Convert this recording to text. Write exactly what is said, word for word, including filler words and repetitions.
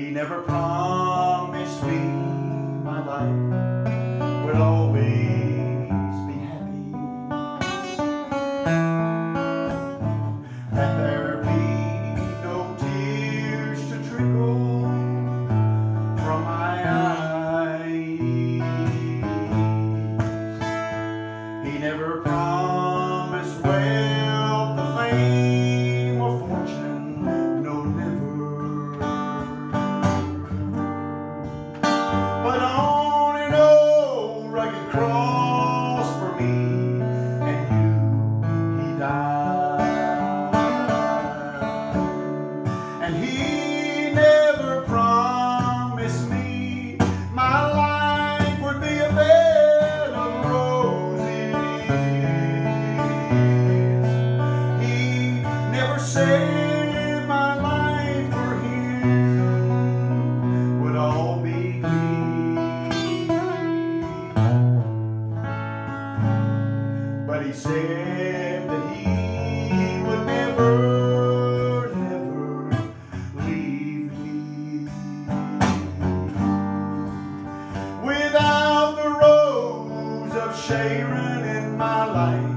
He never promised me my life would always be happy, that there be no tears to trickle from my eyes. He never promised wealth, the fame, or fortune, no, never. But on an old rugged cross for me and you he died. And he never promised me my life would be a bed of roses. He never said my life for him would all be clean. But he said that he would never, never leave me. Without the Rose of Sharon in my life,